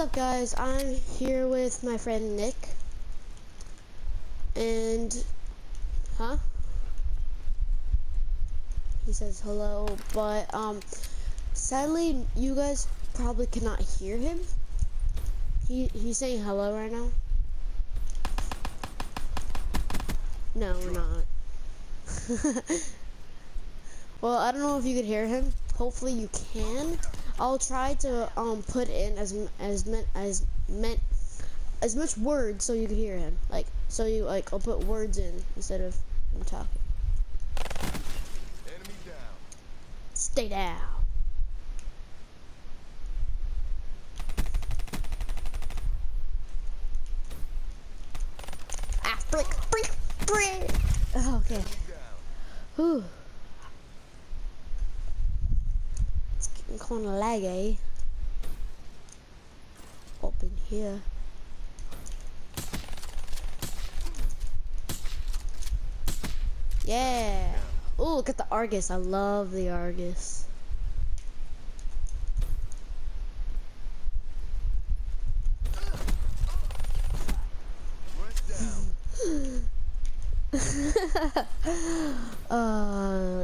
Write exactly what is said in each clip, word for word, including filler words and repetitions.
up, guys? I'm here with my friend Nick. And, huh? He says hello, but, um, sadly, you guys probably cannot hear him. He, he's saying hello right now. No, we're not. Well, I don't know if you could hear him. Hopefully you can. I'll try to um put in as as meant as meant as much words so you can hear him. Like so you like I'll put words in instead of him talking. Enemy down. Stay down. Ah, frick, frick, frick. Oh, okay. Whew. It's getting kind of laggy up in here. Yeah. Oh, look at the Argus. I love the Argus. uh,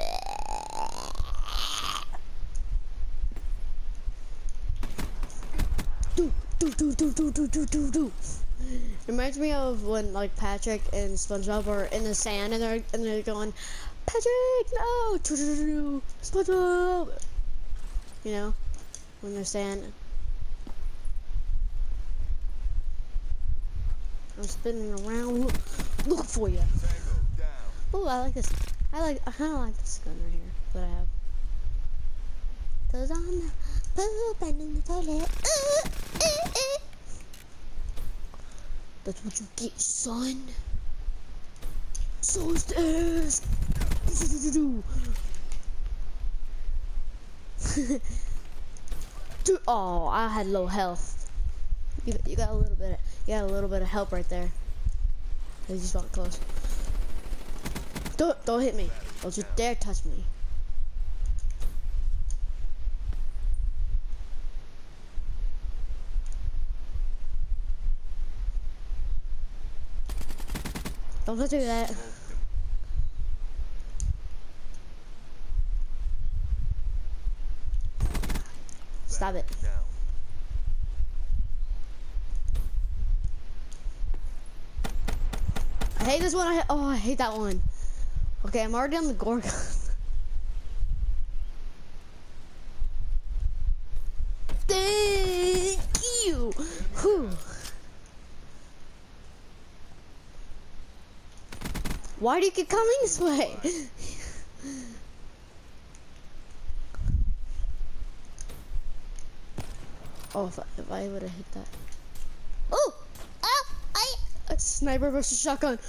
do, do, do, do, do, do, do, do, do. Reminds me of when like Patrick and SpongeBob are in the sand and they're and they're going, Patrick, no, do, do, do, do, SpongeBob. You know, when they're sand. I'm spinning around, look, look for you. Oh, I like this. I like. I kind of like this gun right here that I have. Cause I'm pooping in the toilet. Uh, uh, uh. That's what you get, son. So is this. Dude, oh, I had low health. You, you got a little bit. Of, you got a little bit of help right there. I just got close. Don't, don't hit me. Don't you dare touch me. Don't do that. Stop it. I hate this one. I oh, I hate that one. Okay, I'm already on the Gorgon. Thank you. Whew. Why do you keep coming this way? Oh, if I, if I would have hit that. Oh! Ah! I! A sniper versus shotgun.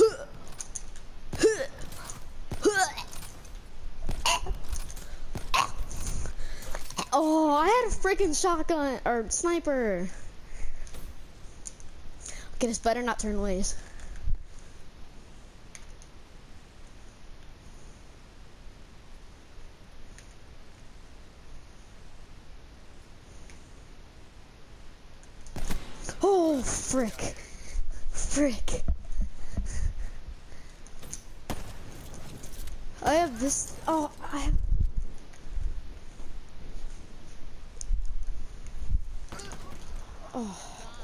Oh, I had a freaking shotgun or sniper. Okay, this better not turn ways. Oh, frick. Frick. I have this. Oh, I have. Oh.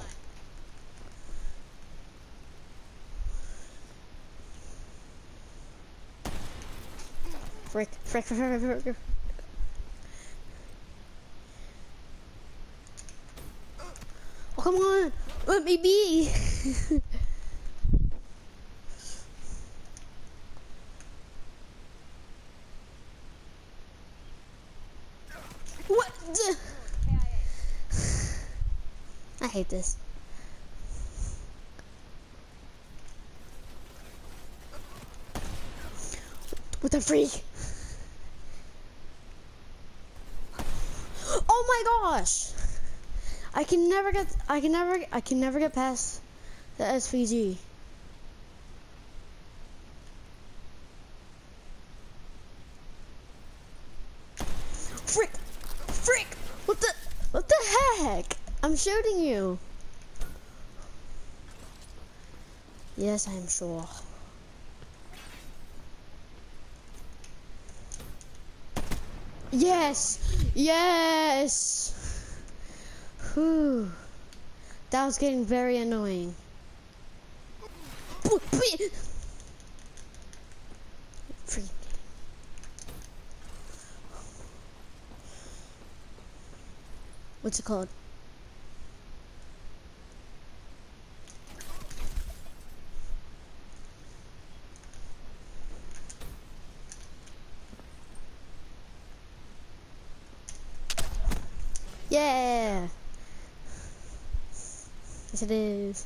Frick, frick, frick, frick, frick, frick. Oh, come on. Let me be. What the? I hate this. What the freak? Oh my gosh! I can never get. I can never. I can never get past the S V G. Frick! Frick! What the? What the heck? I'm I'm shooting you. Yes, I'm sure. Yes, yes. Whew. That was getting very annoying. What's it called? Yeah. Yes, it is.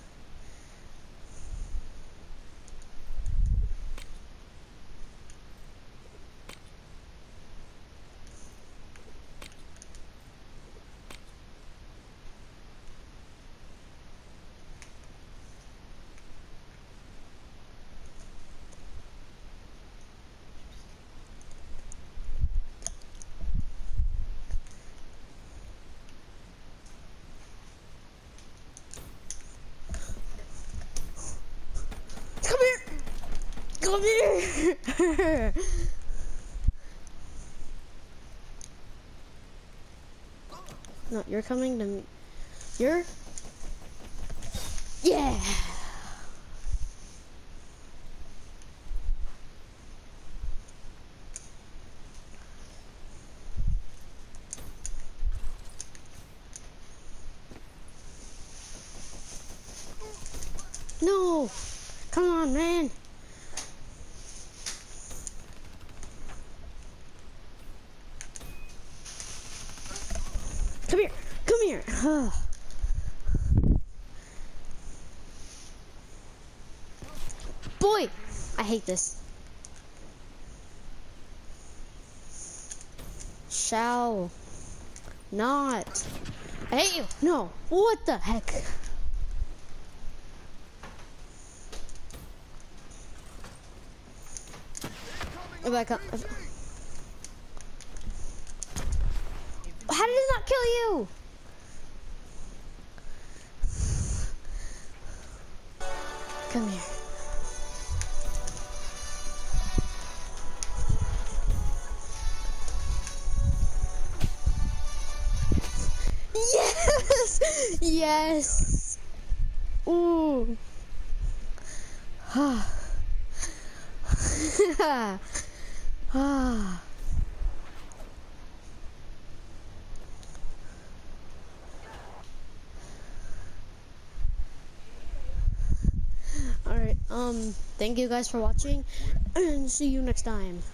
Come here. Come here. No, you're coming to me. You're. Yeah. No. Come on, man. Come here. Come here. Boy, I hate this. Shall not. I hate you. No. What the heck? If I come, if, how did it not kill you? Come here. Yes! Yes! Ooh. Ah. Ah. Alright, um, thank you guys for watching, and see you next time.